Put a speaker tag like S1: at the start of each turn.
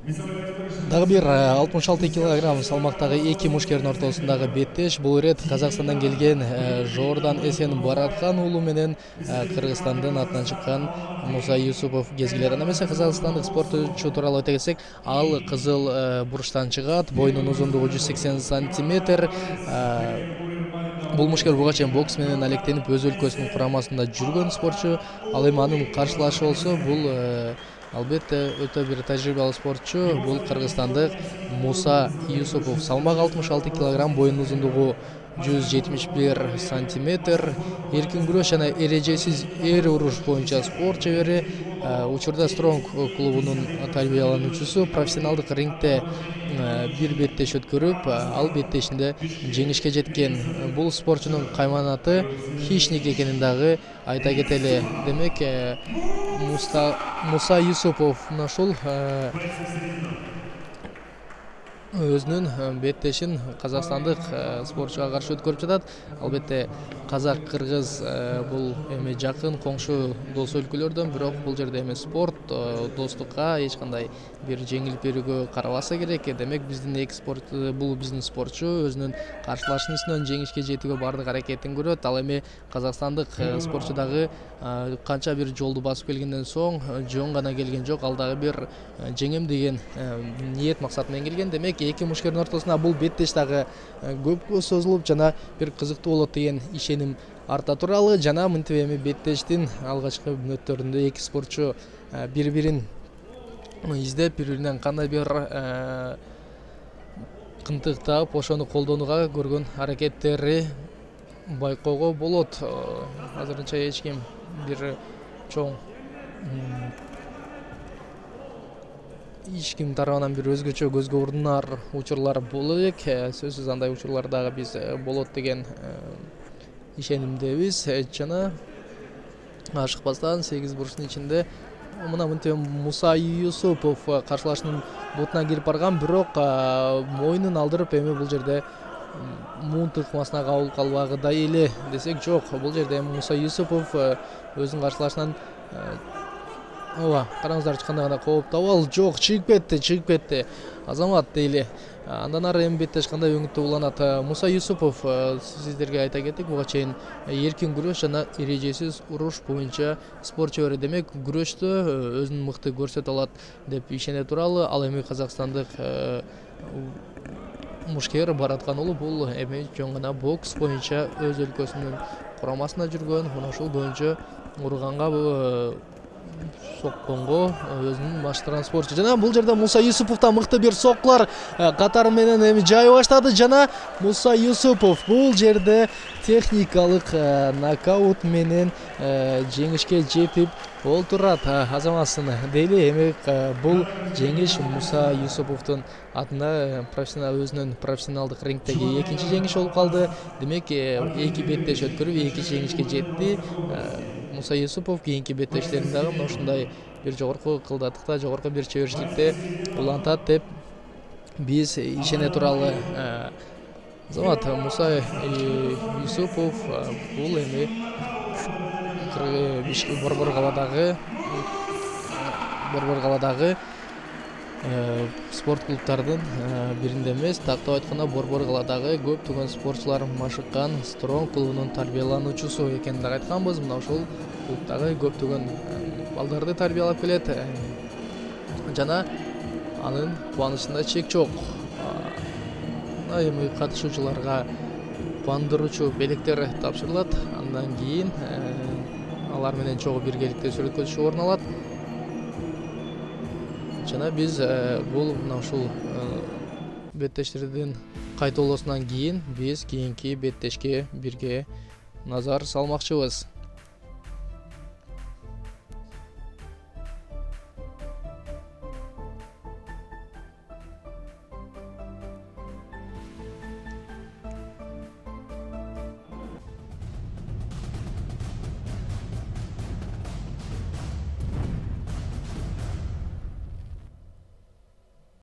S1: Дагы бир 66 килограмм салмактагы эки мушкердин ортосундагы беттеш. Бул ирет Казакстандан келген Жордан Эсен Бараткан уулу менен Кыргызстандын атынан чыккан Муса Юсупов кезгилет. Анда эмесе казакстандык спортчу тууралуу айта кетсек, ал кызыл бурчтан чыгат, боюнун узундугу 180 сантиметр. Бул мушкер буга чейин бокс менен алектенип өз өлкөсүнүн курамасында жүргөн спортчу. Ал эми анын каршылашы болсо, бул албетте өтө бир тажрыйбалуу спортчу. Бул кыргызстандык Муса Юсупов. Салмак 66 килограмм, боюнун узундугу 171 сантиметр. Эркин күрөш жана эрежесиз эр уруш боюнча спорт шебери. Учурда Стронг клубунун тарбиялануучусу. Профессионалдык рингте бир беттеш өткөрүп, ал беттешинде жеңишке жеткен. Бул спортчунун кайманаты хищник экенин дагы айта кетели. Демек, Муса Юсупов ушул өзүнүн беттешин казакстандык спортчуга каршы өткөрүп жатат. Албетте казак-кыргыз бул эми жакын коңшу дос өлкөлөрдөн, бирок бул жерде эми спорт, достукка эч кандай бир жеңилип берүүгө карабаса керек. Демек, биздин эки спорт, бул биздин спортчу өзүнүн каршылашынын үстүнөн жеңишке жетүүгө бардык аракетин көрөт. Ал эми казакстандык спортчу дагы канча бир жолду басып келгенден соң жөн гана келген жок, ал дагы бир жеңем деген ниет максат менен келген. Демек, эки мушкердин ортосунда бул беттеш дагы көпкө созулуп жана бир кызыктуу болот деген ишеним арта туралы. Жана мынтип эми беттештин алгачкы мүнөттөрүндө эки спортчу бири-бирин издеп, бири-биринен кандай бир кынтыктап, ошону колдонууга көргөн аракеттери байкоого болот. Азырынча эч ким бир чоң эч ким тарабынан бир өзгөчө көзгө урунар учурлар боло элек. Сөзсүз андай учурлар дагы биз болот деген ишенимдебиз. Жана ашыкпастан 8 бурчтун ичинде мына мынтип Муса Юсупов каршылашынын бутуна кирип барган, бирок моюнун алдырып эми бул жерде муун тыкмасына кабыл калбагыдай эле десек жок. Бул жерде Муса Юсупов өзүнүн каршылашынан ооба, караңыздарчы кандай гана кооптуу абал. Жок, чыгып кетти. Азамат дейли. Андан ары эми беттеш кандай өңүттүү уланат. Муса Юсупов, сиздерге айта кеттик, буга чейин эркин күрөш жана эрежесиз уруш боюнча спорт шебери. Демек, күрөштө өзүн мыкты көрсөтө алат деп ишене туралы. Ал эми казакстандык мушкер Бараткан уулу бул эми жөн гана бокс боюнча өз өлкөсүнүн курамасында жүргөн, мына ушул боюнча урганга сокконго өзүнүн баштырган спортчу. Жана бул жерде Муса Юсуповдон мыкты бир соккулар катары менен эми жай баштады. Жана Муса Юсупов бул жерде техникалык нокаут менен жеңишке жетип олтурат азаматсын дейли. Эми бул жеңиш Муса Юсуповдун атына өзүнүн профессионалдык рингдеги экинчи жеңиш болуп калды. Демек, эки беттеш өткөрүп эки жеңишке жетти. Муса Юсупов кийинки беттештерин дагы мына ушундай бир жогорку кылдаттыкта, жогорку бир чеберчиликте улантат деп биз ишене туралы. Азамат, Муса Юсупов бул эми Борбор калаадагы спорт клубтардын биринде эмес, тактап айтканда Борбор калаадагы көптөгөн спортчулар машыккан Стронг клубунун тарбиялануучусу экенин дагы айтканбыз. Мына ушул клубдагы көптөгөн балдарды тарбиялап келет. Жана анын кубанычында чек жок. Эми катышуучуларга кубандыруучу белектер тапшырылат. Андан кийин алар менен чогуу биргеликте сүрөткө орун алат. Жана биз бул мына ушул беттештердин кайтоолоосунан кийин биз кийинки беттешке бирге назар салмакчыбыз.